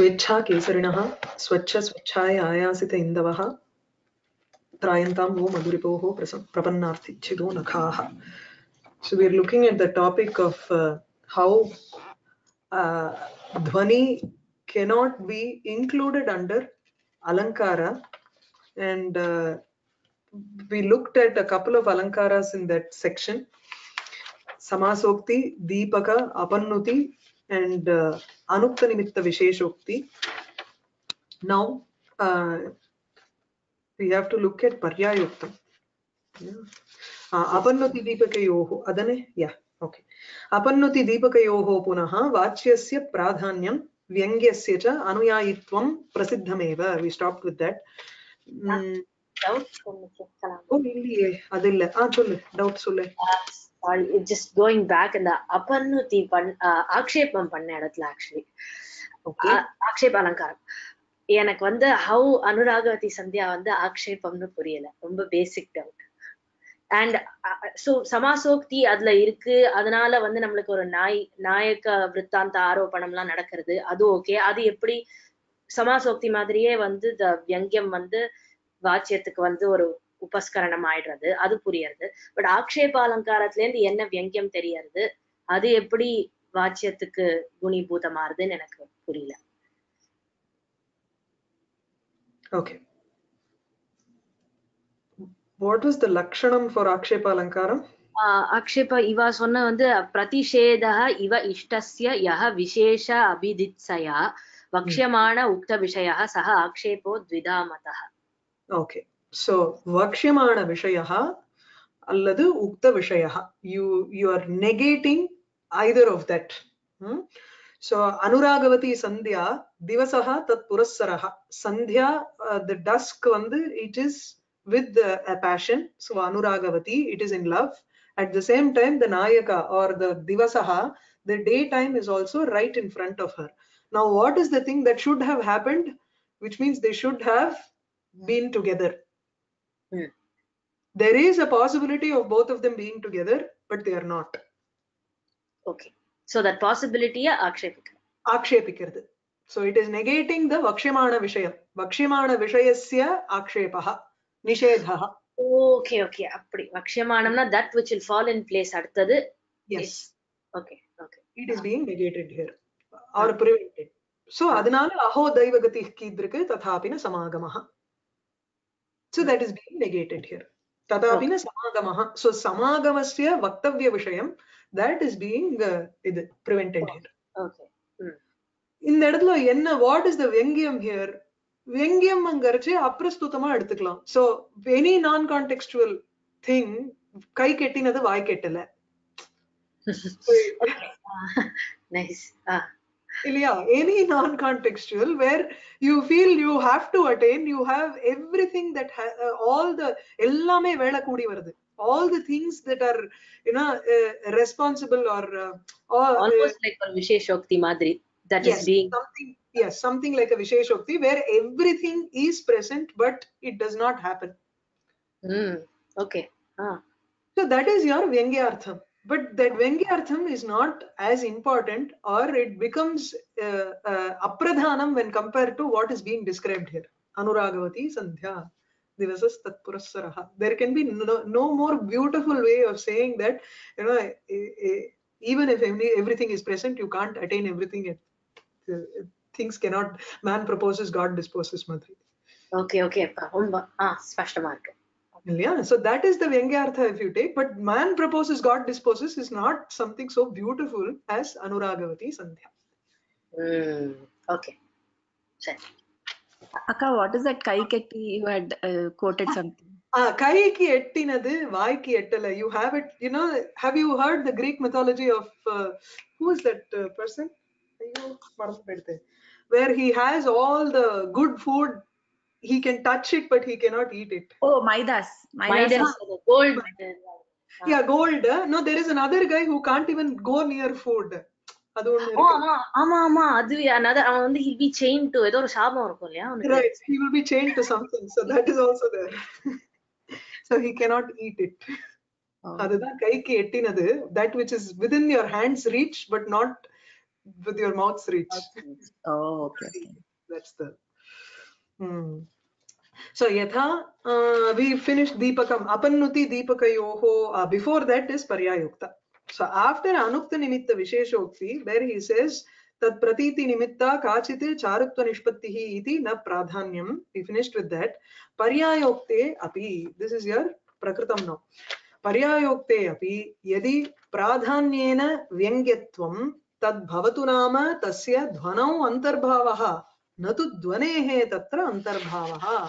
स्वेच्छा केसरिणः स्वच्छ स्वच्छाय आयासित इन्दवः त्रायन्तां वो मधुरिपोः प्रपन्नार्थिच्छिदो नखाः. So we are looking at the topic of how dhvani cannot be included under alankara, and we looked at a couple of alankaras in that section: samasokti, deepaka, apannuti, and anukta nimitta visheshokti. Now we have to look at paryayuktam. अपन्नुति दीपकयोः अदने okay अपन्नुति दीपकयोः पुनः वाच्यस्य प्राधान्यं व्यङ्ग्यस्य च अनुयायित्वं प्रसिद्धमेव. We stopped with that. இல்லையே அது இல்ல சொல்லு டவுட் சொல்லு. Just going back in the appannuti ஆக்ஷேபம் பண்ண இடத்துல ஆக்சுவலி ஆக்ஷேப அலங்காரம் எனக்கு வந்து ஹவு அனுராகவதி சந்தியா வந்து ஆக்ஷேபம்னு புரியல. ரொம்ப பேசிக் டவுட். அண்ட் சோ சமாசோக்தி அதுல இருக்கு, அதனால வந்து நம்மளுக்கு ஒரு நாயக்க விற்த்தாந்த ஆரோபணம் எல்லாம் நடக்கிறது, அது ஓகே. அது எப்படி சமாசோக்தி மாதிரியே வந்து வியங்கியம் வந்து வாச்சியத்துக்கு வந்து ஒரு உபஸ்கரணம் ஆயிடுறது, அது புரியறது. பட் ஆக்ஷேப அலங்காரத்துல இருந்து என்ன வியங்கியம் தெரியறது, அது எப்படி வாச்சியத்துக்கு குணிபூதமாறுதுன்னு எனக்கு புரியல. Okay. What was the lakshanam for akshepa alankaram? akshepa iva sonna vandu pratishedah iva ishtasya yah vishesha abhiditsaya vakshyamana ukta vishayah saha akshepo dvidamatah. Okay, so vakshyamana vishayah alladu ukta vishayah, you are negating either of that. So anuragavati sandhya divasaha tat purassaraha. Sandhya, the dusk vandu, it is with a passion, so anuragavati, it is in love. At the same time the nayaka or the divasaha, the daytime is also right in front of her. Now what is the thing that should have happened, which means they should have been together? There is a possibility of both of them being together, but they are not. Okay, so that possibility akshepikiradu. So it is negating the vakshyamana vishayam. Vakshyamana vishayasya akshepah nishedhah. Okay, appadi vakshyamana, that which will fall in place adutadu. Yes. Okay, it is being negated here or prevented. So adanala aho daivagati kidrike tathapina samagamah. So that is being negated here. Tathapina samagamah. So samagamasya vaktavya vishayam, that is being prevented here. Okay. இந்த இடத்துல என்ன, what is the vyangyam here? vyangyam அங்கர்ச்சு அப்ரஸ்துதமா எடுத்துக்கலாம். So any non contextual thing, கை கெட்டினது வாய் கெட்டல. Nice. இல்லையா? Any non contextual where you feel you have to attain, you have everything that all the எல்லாமே வேலை கூடி வருது, all the things that are responsible or almost like a visheshokti madri, that yes, is being something like a visheshokti where everything is present but it does not happen. Okay. So that is your vyangyartham, but that vyangyartham is not as important, or it becomes apradhanam when compared to what is being described here. Anuragavati sandhya divasas tat purassarah. There can be no more beautiful way of saying that, even if everything is present, you can't attain everything. Things cannot, man proposes, God disposes, madri. Okay, spashtama irukku. Yeah, so that is the vyangyartha if you take, but man proposes, God disposes is not something so beautiful as Anuragavati sandhya. Okay, sure. Akka, what is that kai ketti you had quoted something? Kaiki ettinadu vaiki ettala. You have it, have you heard the Greek mythology of who is that person? Where he has all the good food, he can touch it but he cannot eat it. Oh, Midas, gold. Yeah, gold. No, there is another guy who can't even go near food. அது ஒண்ணு இருக்கு. ஆமா அது another, அவன் வந்து he'll be chained to ஏதோ ஒரு சாபம் இருக்கும் இல்லையா அவனுக்கு. Right, he will be chained to something, so that is also there. So he cannot eat it. அதுதான் கைக்கு எட்டினது, that which is within your hands reach but not with your mouth's reach. Oh, okay. That's the. So yatha we finished Deepakam. Apannuti Deepakayoho. Before that is Paryayukta. So after Anukta Nimitta Visheshokti, where he says Tad Pratiti Nimitta Kachite Charutva Nishpattihi iti na pradhanyam. We finished with that. Paryayokte api. This is your Prakritam now. Paryayokte api yadi pradhanyena vyangyatvam tad bhavatu nama tasya dhvanau antarbhavaha na tu dhvanehe tatra antarbhavaha.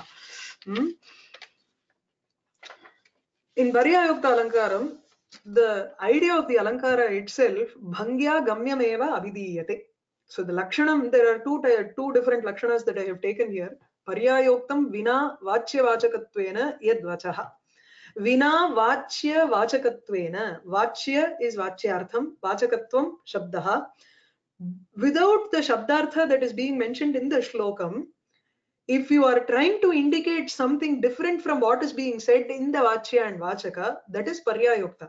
In Paryayukta Alankaram, the idea of the Alankara itself, Bhangya Gamyameva Abhidiyate. So the Lakshanam, there are two different Lakshanas that I have taken here. Paryayuktam Vina Vachya Vachakatvena Yad Vachaha. Vina Vachya Vachakatvena. Vachya is Vachyartham, Vachakatvam Shabdaha. Without the Shabdartha that is being mentioned in the Shlokam, if you are trying to indicate something different from what is being said in the Vachya and Vachaka, that is Paryayukta.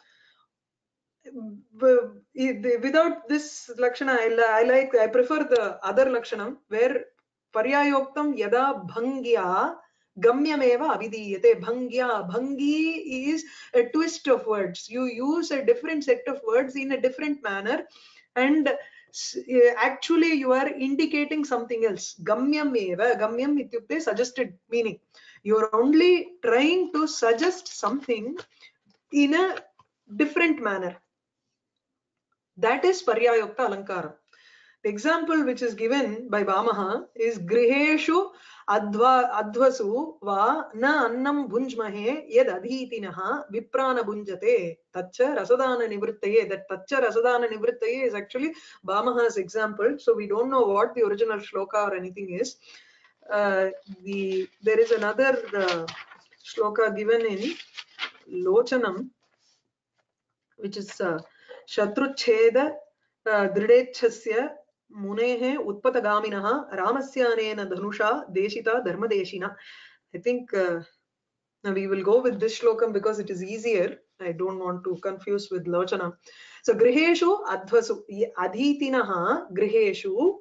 Without this Lakshana, I prefer the other Lakshanam where Paryayuktam Yada Bhangya Gamyameva Abhidiyate. Bhangya. Bhangi is a twist of words. You use a different set of words in a different manner and actually you are indicating something else. Gamyam eva. Gamyam ityukte suggested meaning. You are only trying to suggest something in a different manner. That is Paryayukta Alankara. The example which is given by Vamaha is Griheshu Advasu va na annam bhunjmahe yad adhitinaha viprana bhunjate tacha rasadana nivrittaye. That tacha rasadana nivrittaye is actually Vamaha's example. So we don't know what the original shloka or anything is. There is another shloka given in Lochanam, which is Shatrucheda Dridechasya Munehe Utpatagaminaha Ramasyanena Dhanusha Deshita Dharmadeshina. I think now we will go with this shlokam because it is easier. I don't want to confuse with Lochana. So Griheshu Advasu Adhitinaha Griheshu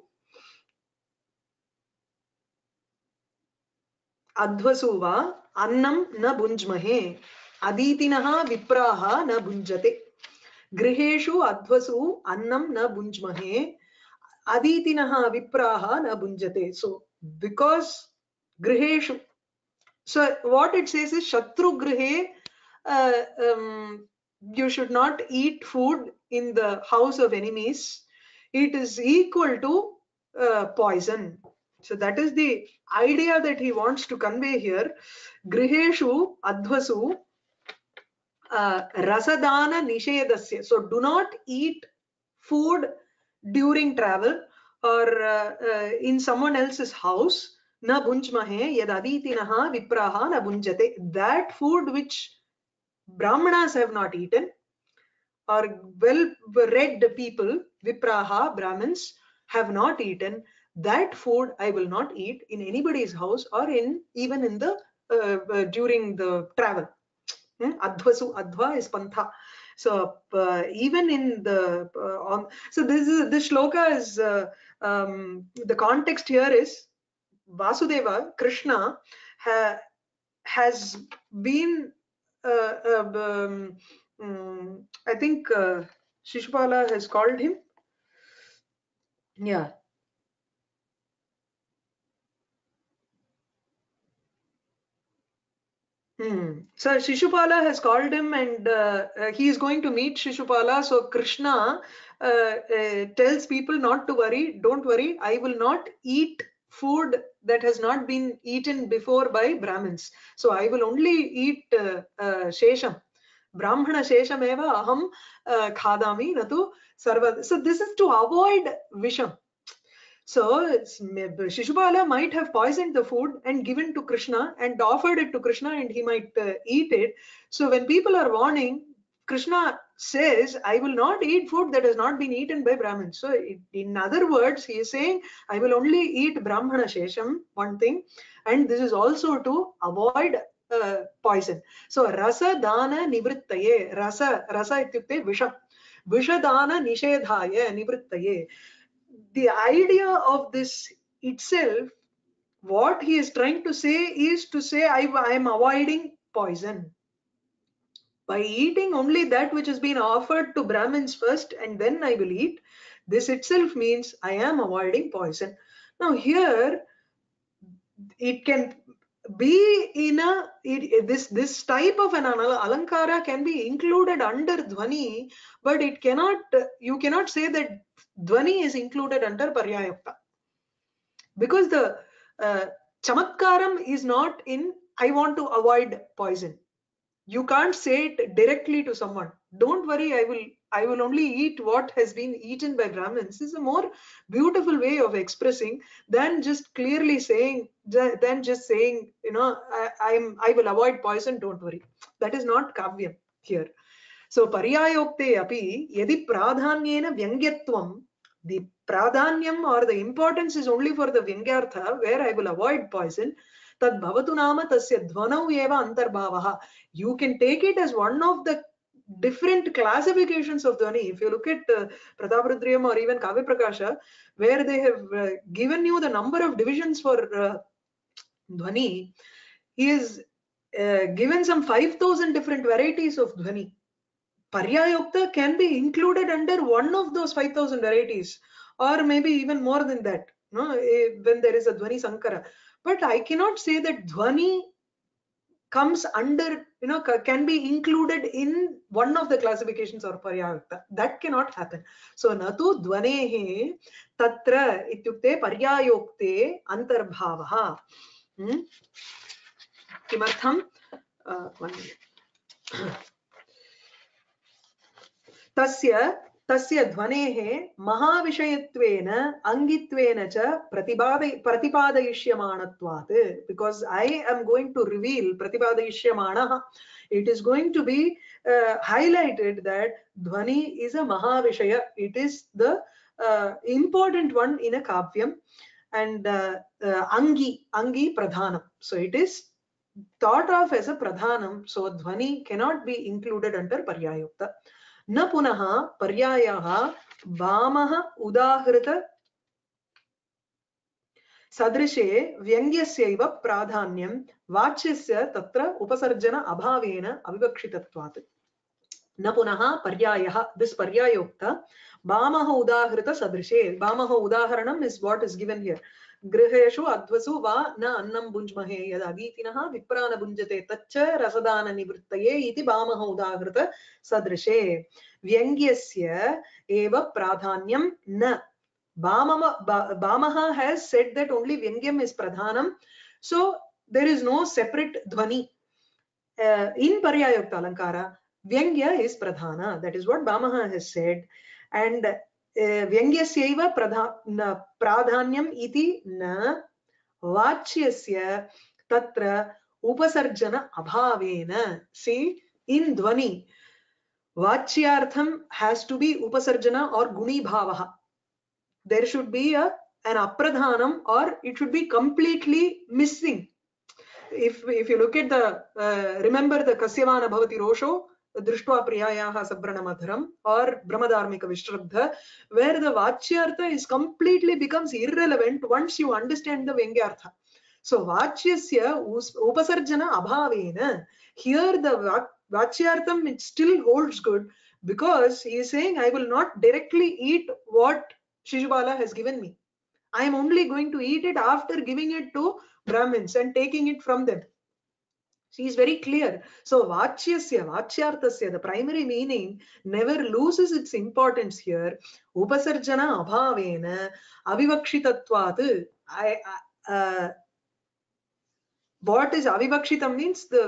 Advasuva Annam na Bunjmahe Adhitinaha Vipraha na Bunjate. Griheshu Advasu Annam na Bunjmahe Aditinaha Vipraha na Bunjate. So because Griheshu, so what it says is Shatru Grihe, you should not eat food in the house of enemies. It is equal to poison. So that is the idea that he wants to convey here. Griheshu Advasu Rasadana Nishedasya. So do not eat food during travel or in someone else's house. Na bunjmahe yad aditinaha vipraha na bunjate. That food which Brahmanas have not eaten or well-read people, vipraha, Brahmins, have not eaten, that food I will not eat in anybody's house or even in the during the travel. Advasu, Adva is Pantha. So even in the so this shloka is the context here is Vasudeva, Krishna has been I think Shishupala has called him. Yeah. So Shishupala has called him and he is going to meet Shishupala. So Krishna tells people not to worry, don't worry, I will not eat food that has not been eaten before by Brahmins. So I will only eat Shesham. Brahmana Shesham eva aham khadami natu sarva. So this is to avoid Visham. So Shishupala might have poisoned the food and given to Krishna and offered it to Krishna and he might eat it. So when people are warning, Krishna says, I will not eat food that has not been eaten by Brahmins. So in other words, he is saying, I will only eat Brahmana Shesham, one thing. And this is also to avoid poison. So rasa dana nivrittaye. Rasa ityukte visham. Vishadana nishedhaya nivrittaye. The idea of this itself, what he is trying to say is to say I am avoiding poison. By eating only that which has been offered to Brahmins first and then I will eat, this itself means I am avoiding poison. Now here it can be in a this type of an alankara can be included under dhvani, but it cannot, you cannot say that dhvani is included under paryayukta, because the chamatkaram is not in I want to avoid poison. You can't say it directly to someone, don't worry, I will only eat what has been eaten by Brahmins. This is a more beautiful way of expressing than just clearly saying, you know, I will avoid poison, don't worry. That is not kavyam here. So paryayokte api yadi pradhanyena vyangyatvam, the pradhanyam or the importance is only for the vyangyartha where I will avoid poison, tad bhavatu nama tasya dhvanau eva antarbhavaha. You can take it as one of the different classifications of dhvani. If you look at Prataparudriyam or even Kavya Prakasha, where they have given you the number of divisions for dhvani, he is given some 5,000 different varieties of dhvani. Paryayukta can be included under one of those 5,000 varieties, or maybe even more than that, no? When there is a dhvani sankara. But I cannot say that dhvani comes under, you know, can be included in one of the classifications or paryayukta. That cannot happen. So natu dhvanehe tatra ityukte paryayukte antarbhavaha. Kimartham? One minute. तस्य ध्वनेः महाविषयत्वेन अंगित्वेन च प्रतिपादयिष्यमाणत्वात्, because I am going to reveal प्रतिपादयिष्यमाणः, it is going to be highlighted that dhvani is a mahavishaya, it is the important one in a kavyam, and angi pradhanam, so it is thought of as a pradhanam, so dhvani cannot be included under paryayukta. न पुनः पर्यायः वामः उदाहृत सदृशे व्यङ्ग्यस्यैव प्राधान्यं वाच्यस्य तत्र उपसर्जन अभावेन अविवक्षितत्वात्. न पुनः पर्यायः, this पर्यायोक्त वामः उदाहृत सदृशे, वामः उदाहरणं is what is given here. गृहेषु अध्वसु वा न अन्नं भुञ्ज्महे यद् अगीतिनः विप्रान भुञ्जते तच्च रसदान निवृत्तये इति वामः उदाहृत सदृशे व्यङ्ग्यस्य एव प्राधान्यं न. Bhamaha has said that only vyangyam is pradhanam, so there is no separate dhvani in paryayukta alankara. Vyangya is pradhana, that is what Bhamaha has said, and व्यङ्ग्यस्यैव प्राधान्यम् इति न वाच्यस्य तत्र उपसर्जन अभावेन. See, in dhvani vacyartham has to be upasarjana or guni bhavaha. There should be an apradhanam, or it should be completely missing. If you look at the remember the kasyavana bhavati rosho दृष्ट्वा प्रियायाः सब्रणमधुरम or brahmadharmika vishraddha, where the vachyartha is completely becomes irrelevant once you understand the vyangyartha. So vachyasya upasarjana abhavena, here the vachyartham it still holds good, because he is saying I will not directly eat what Shishupala has given me. I am only going to eat it after giving it to Brahmins and taking it from them. She is very clear. So vachyasya, vachyarthasya, the primary meaning never loses its importance here. Upasarjana abhavena avivakshitatvat. What is avivakshitam means the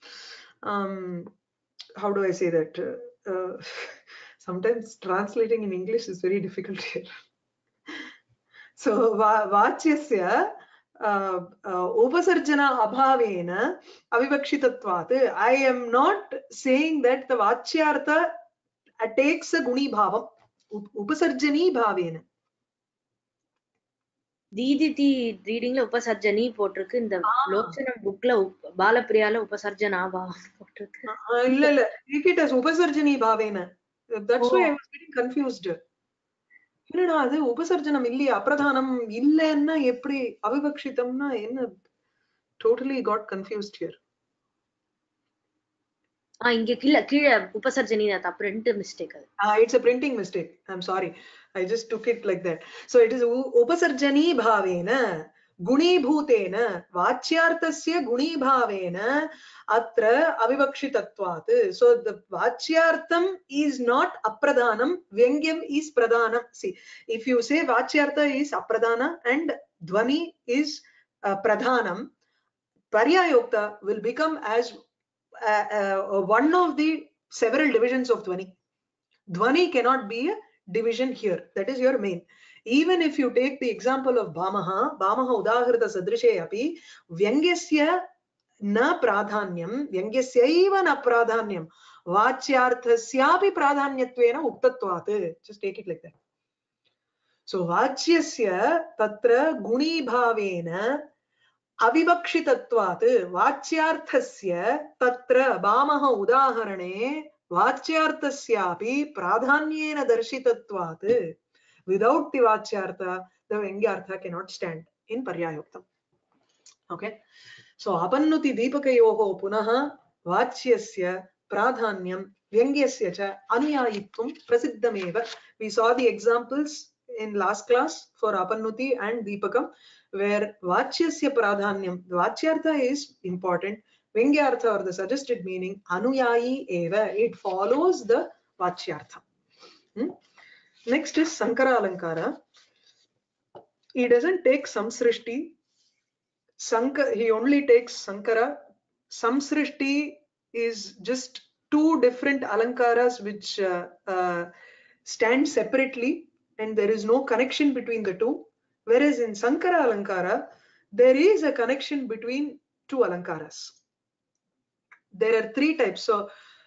how do I say that? Sometimes translating in English is very difficult here. So vachyasya upasarjana abhavena avivakshitatvat. I am not saying that the vachyartha takes a guni bhavam. Upasarjani bhavena. DDT reading la upasarjani போட்டிருக்கு. இந்த லோச்சனம் bookல பாலப்பிரியால upasarjana bhavam போட்டிருக்கு. இல்ல இல்ல, take it as upasarjani bhavena. That's why I was getting confused. என்னடா அது உபசர்ஜனம் இல்லையா அப்ரதானம் இல்லன்னா எப்படி அவிவக்ஷிதம்னா என்ன? Totally got confused here. இங்க கீழ உபசர்ஜனி தப்பு, print mistake அது. It's a printing mistake. I'm sorry. I just took it like that. So it is upasarjani bhavena गुणीभूतेन वाच्यार्थस्य गुणीभावेन अत्र अविवक्षितत्वात्. So the वाच्यार्थम is not apradhanam, vyangyam is pradhanam. See, if you say vacyartha is apradhana and dhvani is pradhanam, paryayokta will become as one of the several divisions of dhvani. Dhvani cannot be a division here. That is your main. Even if you take the example of Bhamaha udahrita sadrishe api vyangyasya na pradhanyam, vyangyasyaiva na pradhanyam, vacyarthasyapi pradhanyatvena uktatvat. Just take it like that. So vacyasya tatra guni bhavena avivakshitatvat, vacyarthasya tatra Bhamaha udaharane vacyarthasyapi pradhanyena darshitatvat. Without the vacyartha, the vyangyartha cannot stand in paryayuktam. Okay, so apannuti deepakayoho punaha vacyasya pradhanyam vyangyasya cha anuyayitvam prasiddhameva. We saw the examples in last class for apannuti and deepakam, where vacyasya pradhanyam, the vacyartha is important, vyangyartha or the suggested meaning anuyayi eva, it follows the vacyartha. Next is Sankara Alankara. He doesn't take Samsrishti. He only takes Sankara. Samsrishti is just two different Alankaras which stand separately and there is no connection between the two. Whereas in Sankara Alankara, there is a connection between two Alankaras. There are three types. So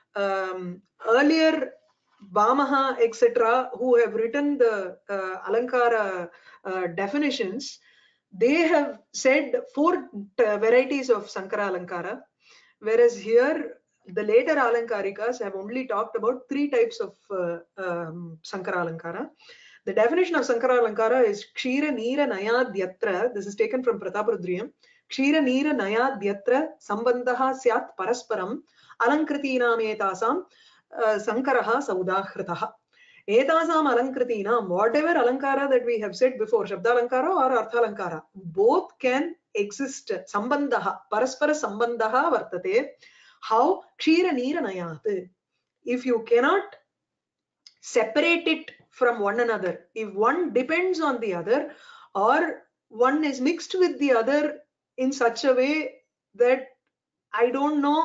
earlier Bhamaha, etc., who have written the Alankara definitions, they have said 4 varieties of Sankara Alankara, whereas here the later Alankarikas have only talked about 3 types of Sankara Alankara. The definition of Sankara Alankara is Kshira Neera Nayadyatra. This is taken from Prataparudriyam. Kshira Neera Nayadyatra Sambandhaha Syat Parasparam Alankritinam etasam Sankaraha Saudahkritaha. Etasam Alankritinam, whatever Alankara that we have said before, Shabdalankara or Arthalankara, both can exist. Sambandhaha, Paraspara Sambandhaha Vartate. How? Kshira Neera Nayat. If you cannot separate it from one another, if one depends on the other or one is mixed with the other in such a way that I don't know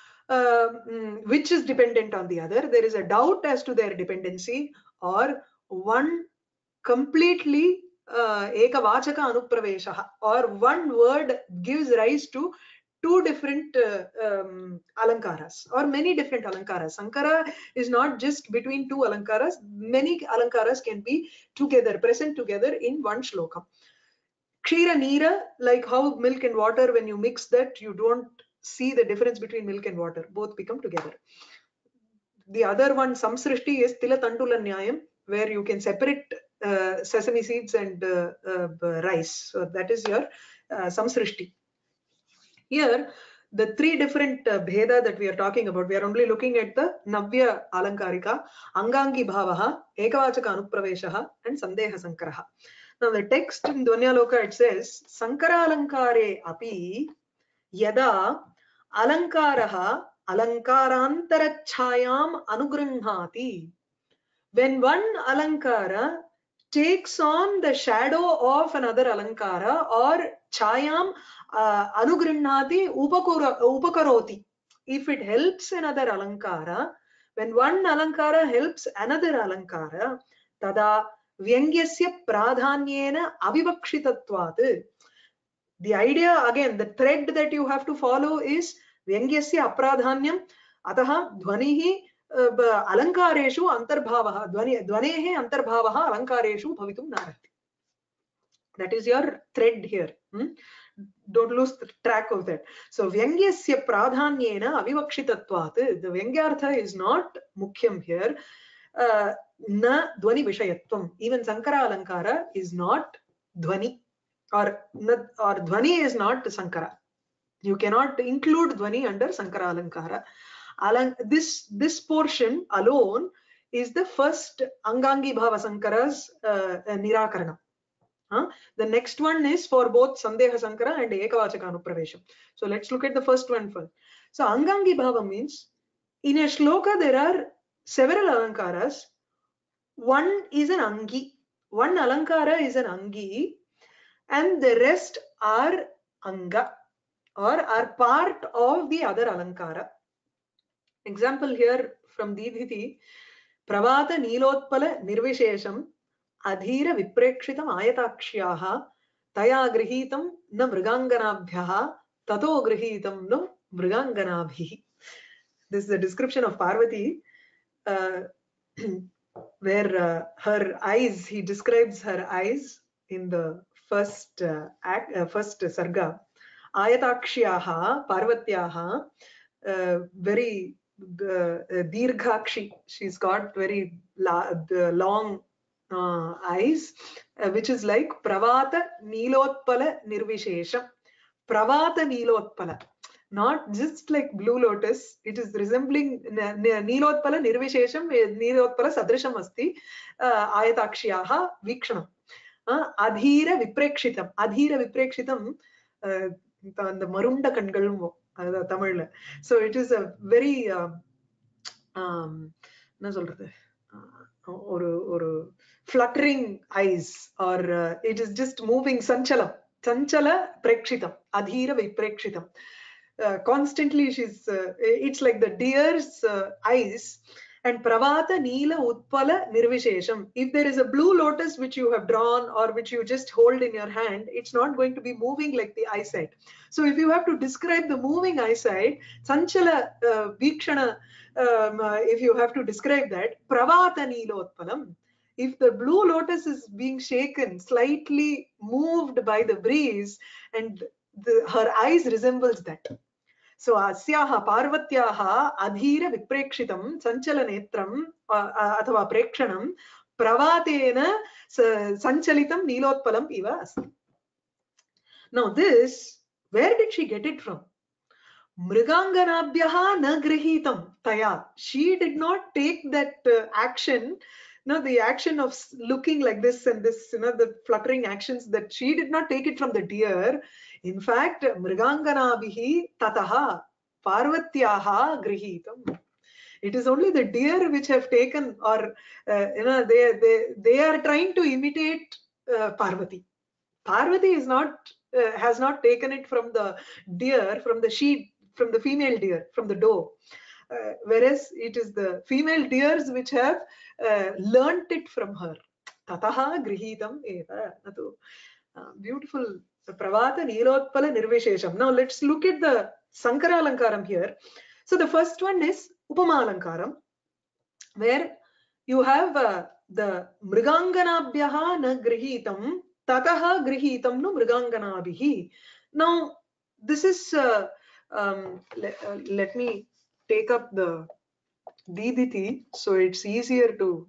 which is dependent on the other, there is a doubt as to their dependency, or one completely ekavachaka anupravesha, or one word gives rise to 2 different alankaras or many different alankaras. Sankara is not just between 2 alankaras. Many alankaras can be together, present together in one shlokam. Kshira Neera, like how milk and water, when you mix that, you don't see the difference between milk and water. Both become together. The other one, Samsrishti, is Tila Tandula Nyayam, where you can separate sesame seeds and rice. So that is your Samsrishti. Here, the 3 different bheda that we are talking about, we are only looking at the Navya Alankarika, Angangi Bhavaha, Ekavachaka Anupraveshaha, and Sandeha Sankaraha. Now the text in Dvanyaloka, it says, Sankara Alankare api yada Alankaraha Alankarantarachayam Anugrinhati. When one Alankara takes on the shadow of another Alankara or Chayam Anugrinhati Upakaroti. If it helps another Alankara, when one Alankara helps another Alankara, tada Vyangyasya pradhanyena avivakshitatvat. The idea, again, the thread that you have to follow is Vyangyasya apradhanyam ataha dhvanihi alankareshu antarbhavaha, dhvanehe antarbhavaha alankareshu bhavitum narati. That is your thread here. Don't lose the track of that. So Vyangyasya pradhanyena avivakshitatvat. The Vyangyartha is not mukhyam here. na dhvani vishayatvam. Even Sankara Alankara is not dhvani, or dhvani is not Sankara. You cannot include dhvani under Sankara Alankara. This portion alone is the first Angangi Bhava Sankara's Nirakaranam. The next one is for both Sandeha Sankara and Ekavachaka Anupravesham. So let's look at the first one first. So Angangi Bhava means in a shloka there are several alankaras. One is an Angi. One alankara is an Angi, and the rest are Anga, or are part of the other alankara. Example here from Didhiti, Pravata Nilotpala Nirvishesham Adhira Viprekshitam Ayatakshyah Taya Grihitam na Mriganganabhyah Tato Grihitam no Mriganganabhi. This is the description of Parvati, where her eyes, he describes her eyes in the first first sarga. Ayatakshyah Parvatyaha, very Dirghakshi. She's got very long eyes, which is like Pravata Nilotpala Nirvishesham. Pravata Nilotpala. Not just like blue lotus, it is resembling Nilotpala Nirvishesham, Nilotpala Sadrisham Asti, Ayatakshyah Vikshanam. Adhira Viprekshitam. Adhira Viprekshitam, the Marunda Kangalum. Tamil. So it is a very fluttering eyes, or it is just moving Sanchala Prekshitam, Adhira Viprekshitam. Constantly she's it's like the deer's eyes. And Pravata Neela Utpala Nirvishesham. If there is a blue lotus which you have drawn or which you just hold in your hand, it's not going to be moving like the eyesight. So if you have to describe the moving eyesight, Sanchala Vikshana, if you have to describe that, Pravata Neela Utpalam. If the blue lotus is being shaken, slightly moved by the breeze, and her eyes resembles that. So asyaha Parvatyaha adhira viprekshitam sanchala netram athava prekshanam pravatena sanchalitam nilotpalam iva asti. Now this, where did she get it from? Mriganganabhyaha na grihitam taya. She did not take that action, the action of looking like this and this, the fluttering actions, that she did not take it from the deer. In fact, Mriganganabhihi tataha Parvatyaha grihitam. It is only the deer which have taken, or they are trying to imitate Parvati. Parvati is not has not taken it from the deer, from the sheep, from the female deer, from the doe. Whereas it is the female deers which have learnt it from her. Tataha grihitam eva. Beautiful. Pravata Nilotpala Nirvishesham. Now let's look at the Sankara Alankaram here. So the first one is Upama Alankaram, where you have the Mriganganabhyaha na grihitam tataha grihitam no Mriganganabhihi. Now this is let me take up the Diditi so it's easier to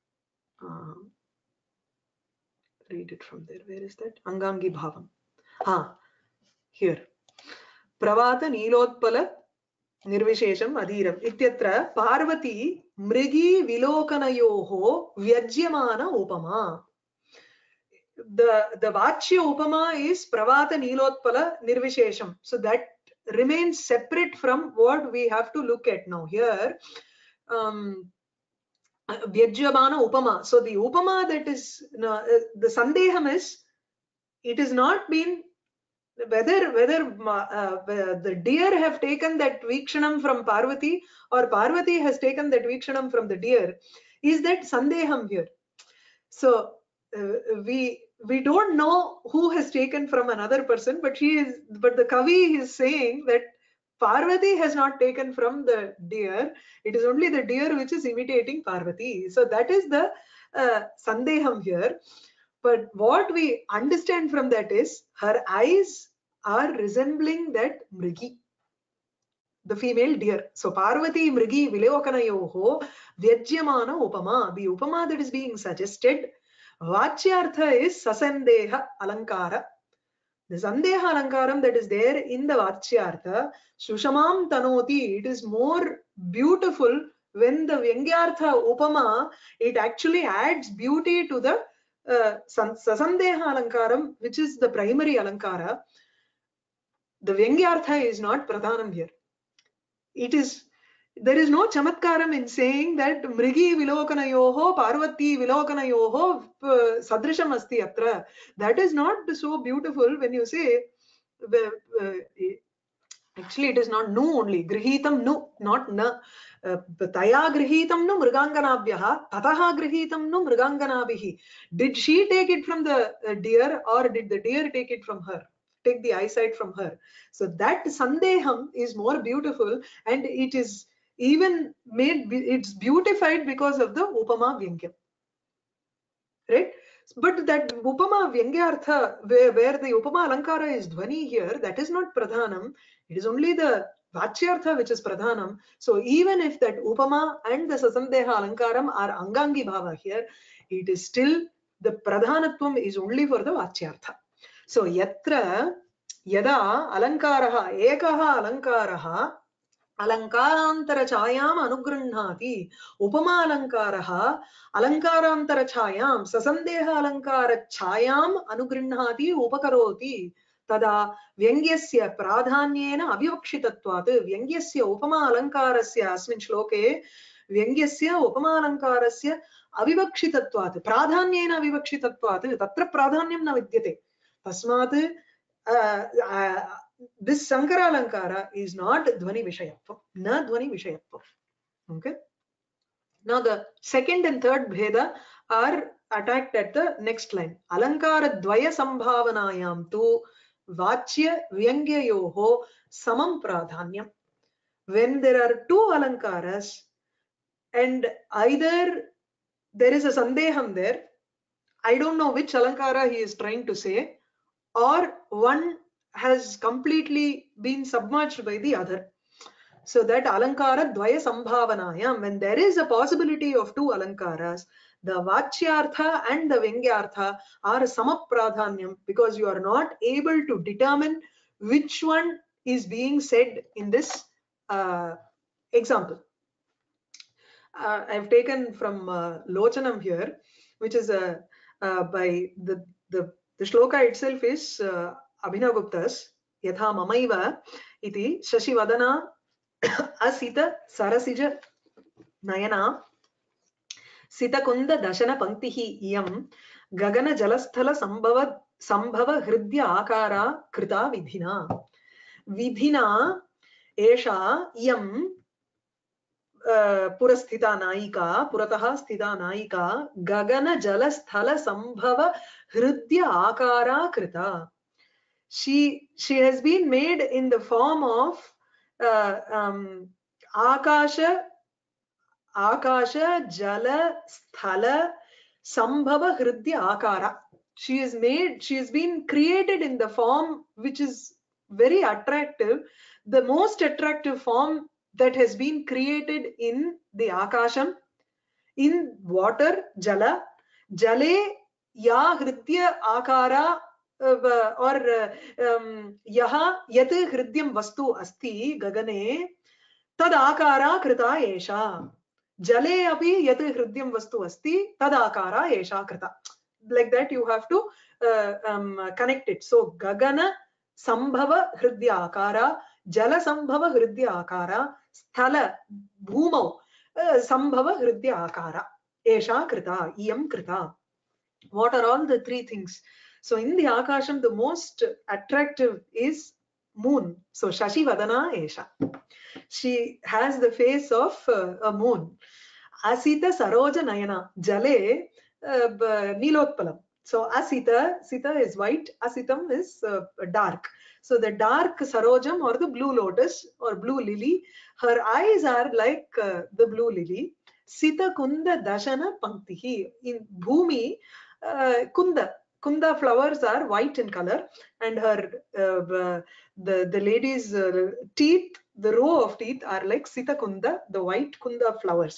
read it from there. Where is that? Angangi Bhavam. Here. Pravata Nilotpala Nirvishesham Adhiram. Ityatra Parvati Mrigi Vilokanayoho Vyajyamana Upama. The Vachya Upama is Pravata Nilotpala Nirvishesham. So that remains separate from what we have to look at now. Here, Vyajyamana Upama. So the Upama that is, the Sandeham is, it has not been whether the deer have taken that Vikshanam from Parvati or Parvati has taken that Vikshanam from the deer, is that Sandeham here. So we don't know who has taken from another person, but the Kavi is saying that Parvati has not taken from the deer. It is only the deer which is imitating Parvati. So that is the Sandeham here. But what we understand from that is her eyes are resembling that Mrigi. the female deer. So Parvati Mrigi Vilokanayoho Vyajyamana Upama. The Upama that is being suggested, Vachyartha is Sasandeha Alankara. The Sandeha Alankaram that is there in the Vachyartha, Sushamam Tanoti, it is more beautiful when the Vyangyartha Upama, it actually adds beauty to the Sasandeha Alankaram, which is the primary Alankara. The Vyangyartha is not Pradhanam here. There is no chamatkaram in saying that Mrigi Vilokanayoho, Parvati Vilokanayoho, Sadrisham Asti Atra. That is not so beautiful when you say, actually it is not nu only, Grihitam nu, not na. Taya Grihitam nu Mriganganabhyaha, Tataha Grihitam nu Mriganganabihi. Did she take it from the deer or did the deer take it from her? Take the eyesight from her. So that Sandeham is more beautiful, and it is even made, it's beautified because of the Upama Vyangyam. Right? But that Upama Vyangyartha, where the Upama Alankara is Dhvani here, that is not Pradhanam. It is only the Vachyartha which is Pradhanam. So even if that Upama and the Sasandeha Alankaram are Angangi Bhava here, it is still, the Pradhanatvam is only for the Vachyartha. So yatra yada alankaraha ekaha alankaraha alankarantara chayam anugruhnati upama alankaraha alankarantara chayam sasandeha alankara chayam anugruhnati upakaroti tada vyangyasya pradhanyena avivakshitatvat vyangyasya upama alankarasya asmin shloke vyangyasya upama alankarasya avivakshitatvat pradhanyena avivakshitatvat tatra pradhanyam na vidyate tasmat this Sankara Alankara is not Dhvani Vishayatva, na Dhvani Vishayatva. Okay. Now the second and third Bheda are attacked at the next line. Alankara Dvaya Sambhavanayam tu Vachya Vyangyayoho Samam Pradhanyam. When there are two Alankaras and either there is a Sandeham there, I don't know which Alankara he is trying to say, or one has completely been submerged by the other. So that Alankara Dvaya Sambhavanayam, when there is a possibility of two Alankaras, the Vachyartha and the Vyangyartha are Samapradhanyam, because you are not able to determine which one is being said in this example. I've taken from Lochanam here, which is by the shloka itself is Abhinavgupta's Yatha Mamaiva iti Shashivadana Asita Sarasija Nayana Sitakunda Dashana Panktihi Iyam Gagana Jalasthala Sambhava Hridya Akara Krita Vidhina Esha Iyam Purasthita Naika, Purataha Sthita Naika, Gagana Jala Sthala Sambhava Hridya Akara Krita. She has been made in the form of Akasha, Jala, Sthala, Sambhava Hridya Akara. She has been created in the form which is very attractive, the most attractive form that has been created in the Akasham, in water, Jala, Jale, Ya Hridya Akara, or Yaha Yat Hridyam Vastu Asti Gagane, Tad Akara Krita Esha. Jale api Yat Hridyam Vastu Asti, Tad Akara Esha Krita. Like that you have to connect it. So Gagana Sambhava Hridya Akara, Jala Sambhava Hridya Akara, Sthala Bhumau Sambhava Hridya Akara, Esha Krita, Iyam Krita. What are all the three things? So in the Akasham, the most attractive is moon. So Shashi Vadana Esha. She has the face of a moon. Asita Saroja Nayana. Jale Nilotpalam. So Asita, Sita is white, Asitam is dark. So the dark Sarojam or the blue lotus or blue lily, her eyes are like the blue lily. Sita Kunda Dashana Panktihi. In Bhumi, Kunda. Kunda flowers are white in color, and her the lady's teeth, the row of teeth are like Sita Kunda, the white Kunda flowers.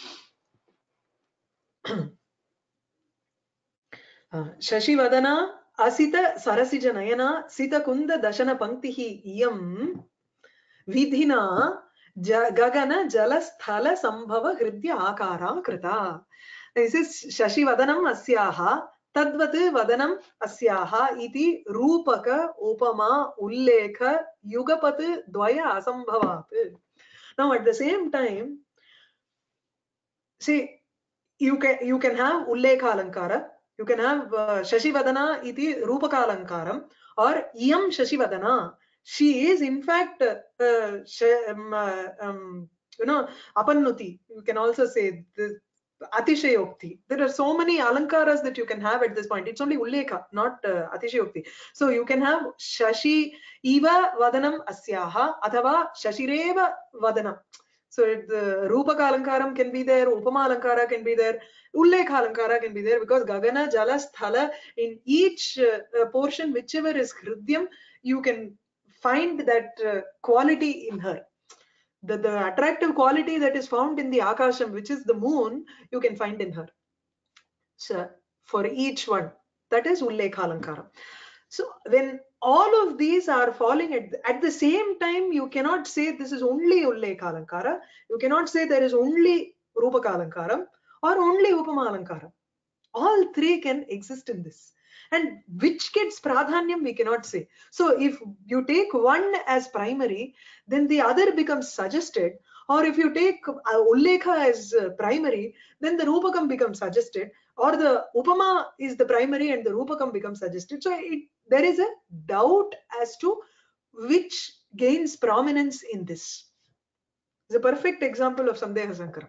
Shashivadana Asita Sarasija Nayana Sita Kunda Dashana Panktihi Iyam Vidhina Gagana Jalasthala Sambhava Hridya Akara Krita. This is Shashivadanam Asyaha Tadvat Vadanam Asyaha iti Rupaka Upama Ullekha Yugapat Dvaya Asambhavat. Now at the same time, see, you can have Ullekha Alankara, you can have Shashivadana iti Rupaka Alankaram, or Iyam Shashivadana. She is in fact Apannuti. You can also say the Atishayokti. There are so many alankaras that you can have at this point. It's only Ullekha, not Atishayokti. So you can have Shashi Eva Vadanam Asyaha Athava Shashireva Vadanam. So the Rupaka Alankaram can be there, Upama Alankara can be there, Ullekha Alankara can be there, because Gagana, Jala, Sthala, in each portion, whichever is Hridyam, you can find that quality in her. The attractive quality that is found in the Akasham, which is the moon, you can find in her. So for each one, that is Ullekha Alankara. So when all of these are falling at the same time, you cannot say this is only Ullekha Alankara. You cannot say there is only Rupaka Alankaram or only Upama Alankaram. All three can exist in this. And which gets pradhanyam, we cannot say. So if you take one as primary, then the other becomes suggested. Or if you take Ullekha as primary, then the Rupakam becomes suggested. Or the Upama is the primary and the Rupakam becomes suggested. So there is a doubt as to which gains prominence in this. It's a perfect example of Sandeha Sankara.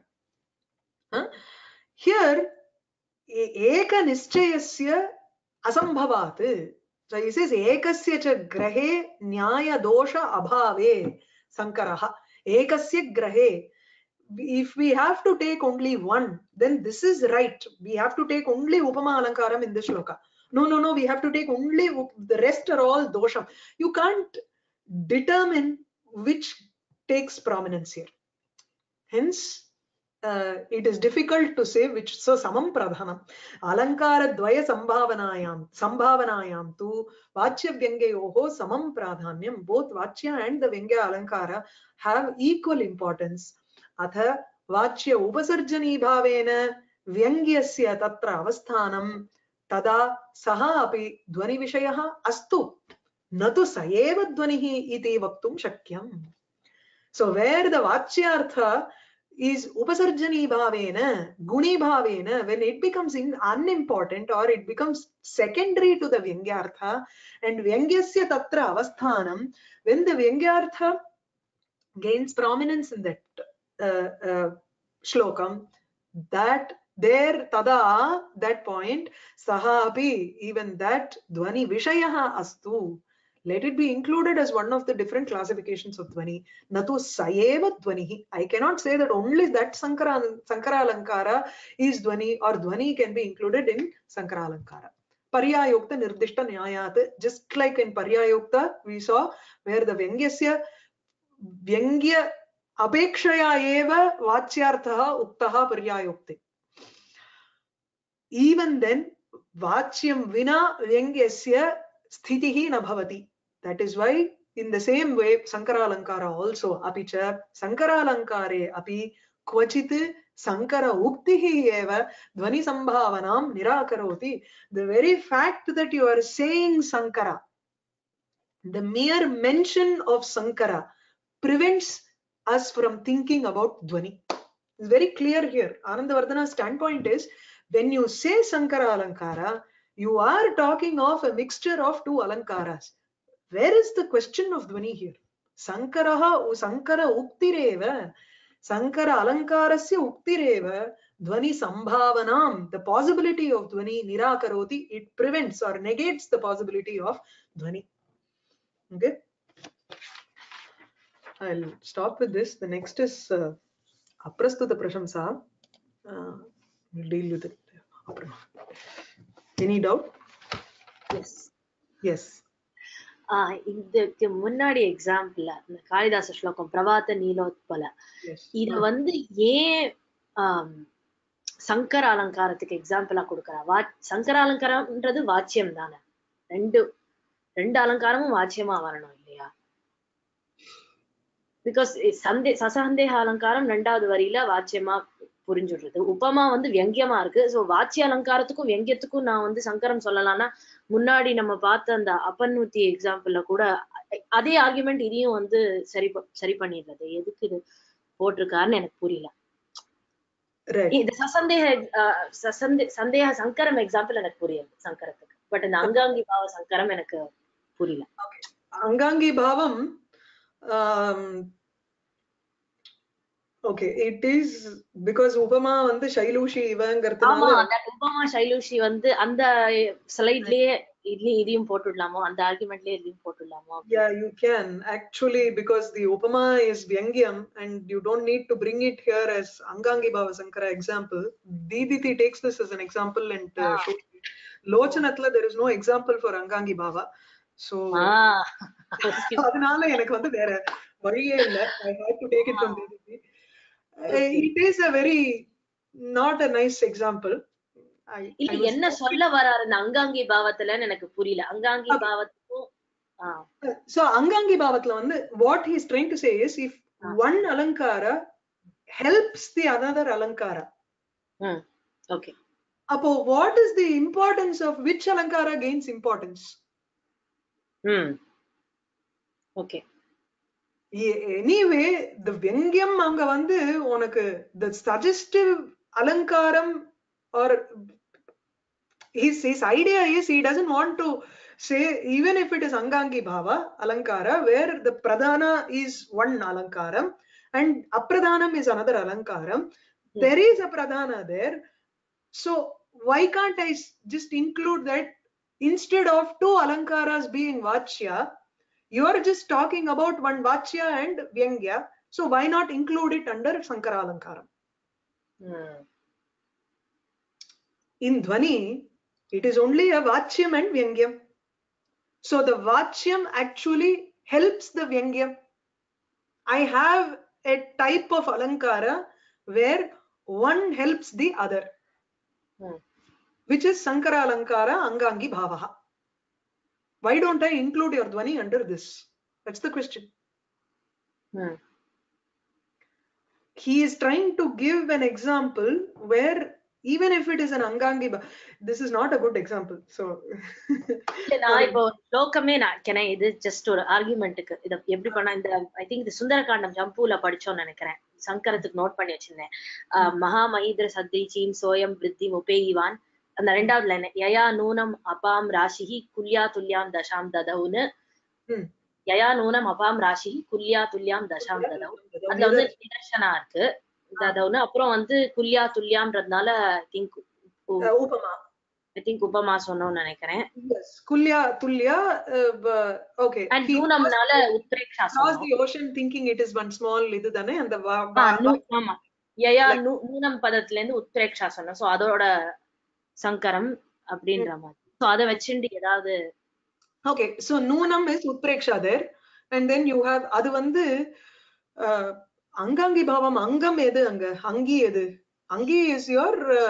Here, Eka Nischayasya Asambhavat. So he says, Ekasya cha grahe nyaya dosha abhave Sankaraha. Ekasya grahe. If we have to take only one, then this is right. We have to take only Upama Alankaram in this shloka. No, we have to take only, the rest are all dosha. You can't determine which takes prominence here. Hence, it is difficult to say which. So samam pradhanam alankara dvaya sambhavanayam tu vachya vyangyayoho samam pradhanyam. Both vachya and the vyangya alankara have equal importance. Atha vachya upasarjani bhavena vyangyasya tatra avasthanam tada saha api dhvani vishayaha astu natu sayeva dhvanihi iti vaktum shakyam. So where the vachyartha is upasarjani bhavena, guni bhavena, when it becomes unimportant or it becomes secondary to the vyangyartha, and vyangyasya tatra avasthanam, when the vyangyartha gains prominence in that shlokam, that there tada, that point, saha api, even that dhvani vishayaha astu, let it be included as one of the different classifications of dhvani. Natu sayeva dhvanihi. I cannot say that only that Sankara Alankara is dhvani, or dhvani can be included in Sankara Alankara. Paryayukta nirdishta nyayat. Just like in Paryayukta, we saw where the Vyangyasya Vyangya apekshaya eva vachyarthaha uktaha Paryayukte. Even then, vachyam vina Vyangyasya sthitihi na bhavati. That is why, in the same way, Sankara Alankara also, apicha Sankara Alankare api kvachit Sankara uktihi eva dhvani sambhavanam nirakaroti. The very fact that you are saying Sankara, the mere mention of Sankara prevents us from thinking about dhvani. It's very clear here. Anandavardhana's standpoint is, when you say Sankara Alankara, you are talking of a mixture of two alankaras. Where is the question of dhvani here? Sankara uktireva, Sankara alankarasya uktireva, dhvani sambhavanam, the possibility of dhvani nirakaroti, it prevents or negates the possibility of dhvani. Okay, I'll stop with this. The next is Aprastuta Prashamsa. We'll deal with it. Any doubt? Yes. Yes. இதுக்கு முன்னாடி example இந்த காளிதாச ஸ்லோகம் பிரபாத நீலோத்பல, இத வந்து ஏன் சங்கர அலங்காரத்துக்கு எக்ஸாம்பிளா கொடுக்கறா? சங்கர அலங்காரம்ன்றது வாச்சியம் தானே, ரெண்டு அலங்காரமும் வாச்சியமா வரணும் இல்லையா? பிகாஸ் சசந்தேக அலங்காரம் 2வது வரியில வாச்சியமா புரிஞ்சுடுறது, உபமா வந்து வியங்கியமா இருக்கு. சோ வாச்சிய அலங்காரத்துக்கும் வியங்கியத்துக்கும் நான் வந்து சங்கரம் சொல்லலாம்னா, முன்னாடி நம்ம பார்த்த அந்த அப்பன்னுத்தி எக்ஸாம்பிள்ல கூட அதே ஆர்குமெண்ட் இதையும் வந்து சரி பண்ணிடுறது. எதுக்கு இது போட்டிருக்காருன்னு எனக்கு புரியல. இந்த சந்தேக சங்கரம் எக்ஸாம்பிள் எனக்கு புரியுது சங்கரத்துக்கு, பட் இந்த அங்காங்கி பாவ சங்கரம் எனக்கு புரியல. அங்காங்கி பாவம் okay, it is because உபமா வந்து ஷைலூஷி இவங்கிறதுனால. ஆமா, அந்த உபமா ஷைலூஷி வந்து அந்த ஸ்லைட்லயே இதையும் போட்டுடலாமோ, அந்த ஆர்குமெண்ட்லயே இதையும் போட்டுடலாமோ? Yeah, you can actually, because the upama is vyangyam and you don't need to bring it here as Angangi Bhava Sankara example. Diditi takes this as an example and shows it. Lochanatla there is no example for Angangi Bhava. So அதனால எனக்கு வந்து வேற வழியே இல்ல. I had to take it from Diditi. It is a very not a nice example. இல்ல என்ன சொல்ல வராரு இந்த அங்காங்கி பாவத்துலன்னு எனக்கு புரியல. அங்காங்கி பாவத்துக்கும் so Angangi Bhavathla வந்து what he is trying to say is if one alankara helps the another alankara. Okay. Appo what is the importance of which alankara gains importance? Okay. Anyway, the Vyangyam anga வந்து உனக்கு the suggestive alankaram or his idea is he doesn't want to say even if it is Angangi Bhava alankara where the pradhana is one alankaram and apradhanam is another alankaram, there is a pradhana there. So why can't I just include that instead of 2 alankaras being vachya, you are just talking about one vachya and vyangya, so why not include it under Sankara alankaram? In Dhvani it is only a vachyam and vyangyam, so the vachyam actually helps the vyangyam. I have a type of alankara where one helps the other, which is Sankara alankara Angangi Bhavaha. Why don't I include your Dhvani under this? That's the question. He is trying to give an example where even if it is an Angangi, this is not a good example. So நான் இப்போ லோகமே can I இது just ஒரு ஆர்குமெண்ட்டுக்கு இத எப்படி பண்ணா, இந்த ஐ திங்க் இந்த சுந்தரகாண்டம் ஜம்பூல படிச்சோம்னு நினைக்கிறேன், சங்கரத்துக்கு நோட் பண்ணி வச்சிருந்தேன். மகா மஹிந்திர சத்ரீச்சீம் சோயம் விருத்தி முபேயிவான், அந்த 2வது லைன் யயா நூனம் அபாம் ராசிஹி குல்யா துல்யாம் தசாம் ததவுன்னு, யயா நூனம் அபாம் ராசிஹி குல்யா துல்யாம் தசாம் ததவு, அதுல வந்து நிதர்சனா இருக்கு ததவுன்னு, அப்புறம் வந்து குல்யா துல்யாம்ன்றதுனால I think உபமா சொன்னோம்னு நினைக்கிறேன். Yes, kulya tulya, okay. And நூனம்னால உத்ரேக்ஷா சொன்னோம். Cross the ocean thinking it is one small இது தானே அந்த ஆமா யயா நூனம் பதத்துல இருந்து உத்ரேக்ஷா சொன்னோம். சோ அதோட சங்கரம் அப்படின்ற மாதிரி. சோ அத வெச்சிண்டு ஏதாவது okay, so நூனம் is உத்ரேக்ஷா there and then you have அது வந்து அங்காங்கி பாவம் அங்கம் எது அங்க அங்கி எது அங்கி is your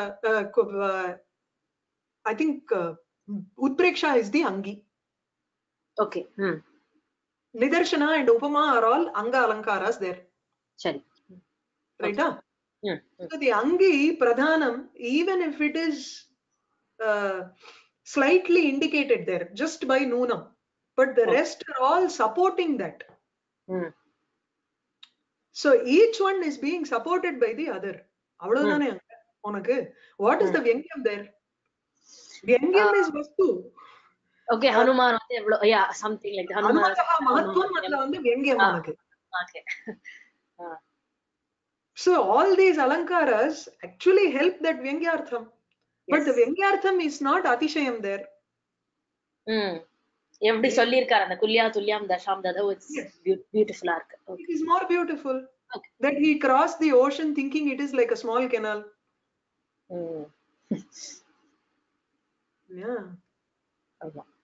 I think utpreksha is the angi. Okay. Nidarshana and upama are all anga alankaras there. Sure. Right? So the angi pradhanam, even if it is slightly indicated there just by noonam, but the rest are all supporting that. So each one is being supported by the other. Avladane unakku what is the vyangyam there? Vyangyam is vastu. Okay, Hanuman வந்து எவ்வளவு something like that. Hanuman மகத்துவம் அதுல வந்து vyangyam unakku. Okay. So all these alankaras actually help that vyangyartham, but the vyangyartham is not atishayam there. எப்படி சொல்லிருக்காரு அந்த குல்யா துல்யாம் தசாம் ததவு, பியூட்டிஃபுல்லா இருக்கு. It is more beautiful that he crossed the ocean thinking it is like a small canal. Yeah.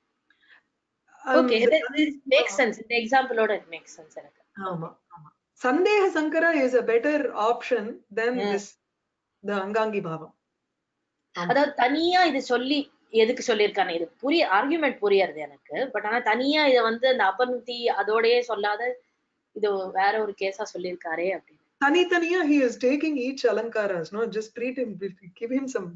Okay, this makes sense. இந்த எக்ஸாம்பிளோட it makes sense எனக்கு. ஆமா ஆமா. சந்தேக சங்கரா is a better option than this the அங்காங்கி பாவம். அதாவது தனியா இது சொல்லி எதுக்கு சொல்லியிருக்கானே, இது ஆர்குமெண்ட் புரியுறது எனக்கு. பட் ஆனா தனியா இத வந்து அந்த அபநுதி அதோடயே சொல்லாத இது வேற ஒரு கேஸா சொல்லியிருக்காரே அப்படின்னு. தனித்தனியா he is taking each alankaras, no, just treat him, give him some.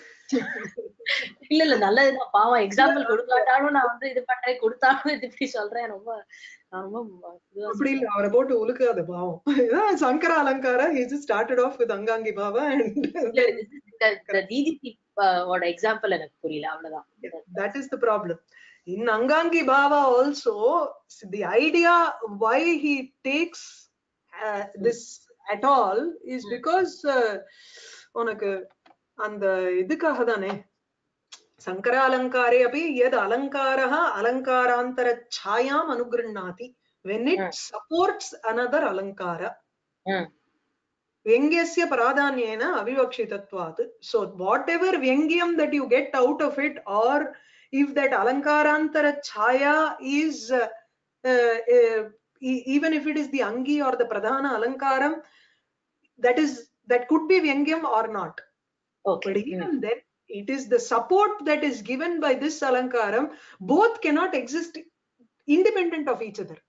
இல்ல நல்லதுதான், பாவம் எக்ஸாம்பிள் கொடுக்காட்டாலும் நான் வந்து இது பண்றேன், கொடுத்தாலும் இது இப்படி சொல்றேன். ரொம்ப அப்படி இல்ல, அவரை போட்டு உழுக்காத பாவம். Sankara அலங்காரா he just started off with அங்காங்கி Bava and தீதி ஓட எக்ஸாம்பிள் எனக்கு புரியல, அவ்வளவுதான். that is the problem. In Angangi Bhava also, the idea why he takes this at all is because உனக்கு அந்த இதுக்காக தானே. சங்கர அலங்காரே அபி யத் அலங்காரஹ அலங்காராந்தர ಛಾಯಾம் அனுகிருண்ணாதி when it supports another alankara. Vyangyasya pradhanyena avivakshitatvat. So whatever vyangyam that you get out of it, or if that alankarantara chaya is even if it is the angi or the pradhana alankaram, that could be vyangyam or not. Okay. But even then, it is the support that is given by this alankaram. Both cannot exist independent of each other.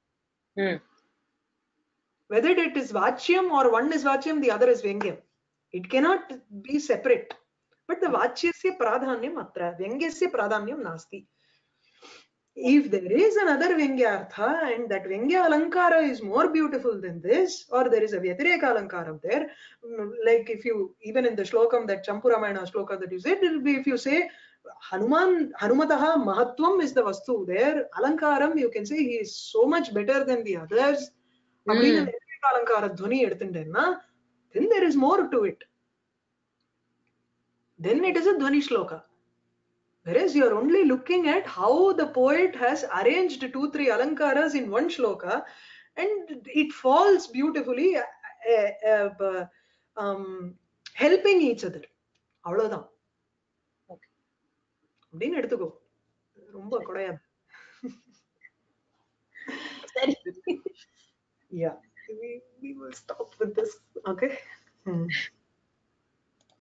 Whether it is vachyam or one is vachyam, the other is vyangyam. It cannot be separate. But the vachyasya pradhanyam atra, vyangyasya pradhanyam nasti. If there is another vyangyartha and that vyangya alankara is more beautiful than this, or there is a vyatireka alankaram there, like if you, even in the shlokam, that Champuramayana shloka that you said, it will be if you say Hanumataha mahatvam is the vastu, there alankaram you can say he is so much better than the others. Alankara dhvani edutundena, then there is more to it. Then it is a dhvani shloka. Whereas you are only looking at how the poet has arranged 2-3 alankaras in one shloka, and it falls beautifully, helping each other. அவ்வளவுதான். அப்படின்னு எடுத்துக்கோ, ரொம்ப குறையா. Yeah, we will stop with this. Okay.